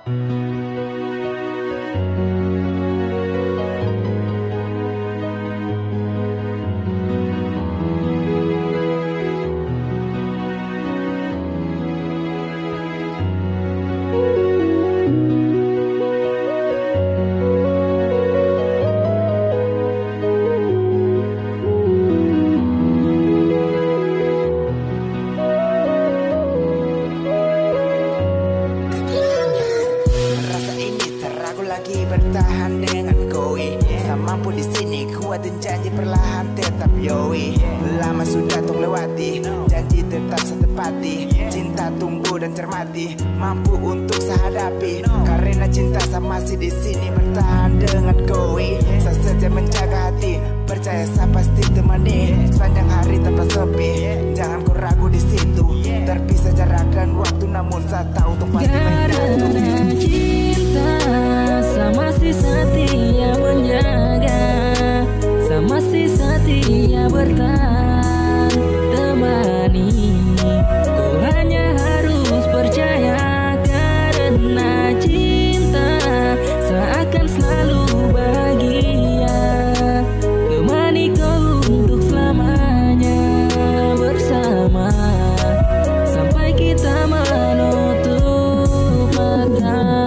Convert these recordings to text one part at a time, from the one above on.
Lagi bertahan dengan koi, mampu di sini kuatin janji perlahan tetap yoi. Lama sudah tung lewati, janji tetap setepati. Cinta tumbuh dan cermati, mampu untuk sehadapi. Karena cinta saya masih di sini bertahan dengan koi. Saya setia menjaga hati, percaya saya pasti temani sepanjang hari tanpa sepi. Jangan kau ragu di situ, terpisah jarak dan waktu, namun saya tahu untuk pasti menyatu. Cinta saya masih setia menjaga, saya masih setia bertahan temani. Kau hanya harus percaya, karena cinta saya akan selalu bahagia. Temani kau untuk selamanya bersama, sampai kita menutup mata.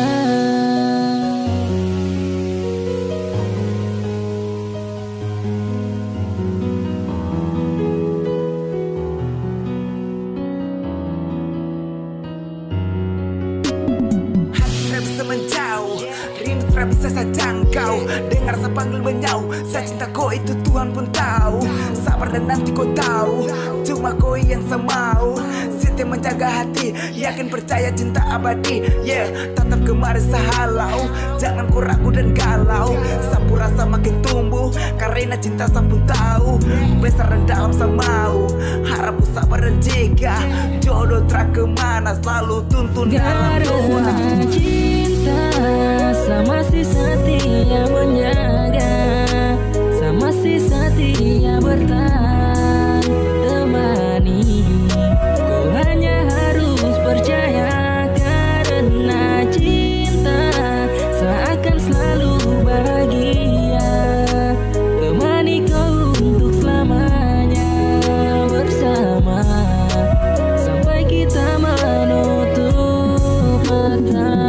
Bisa menjauh, rindu tak bisa saya jangkau. Dengar saya panggil menyau, saya cinta kau itu Tuhan pun tahu. Sabar dan nanti kau tahu, cuma kau yang saya mau. Setia menjaga hati, yakin percaya cinta abadi. Tatap kemarin sehalau, jangan kau ragu dan galau. Sapu rasa makin tumbuh, karena cinta saya pun tahu. Besar dan dalam saya mau, harapku sabar dan jaga. Jodoh terak kemana, selalu tuntun dalam doa. Cinta saya masih setia menjaga, saya masih setia bertahan temani. Kau hanya harus percaya, karena cinta saya akan selalu bahagia. Temani kau untuk selamanya bersama, sampai kita menutup mata.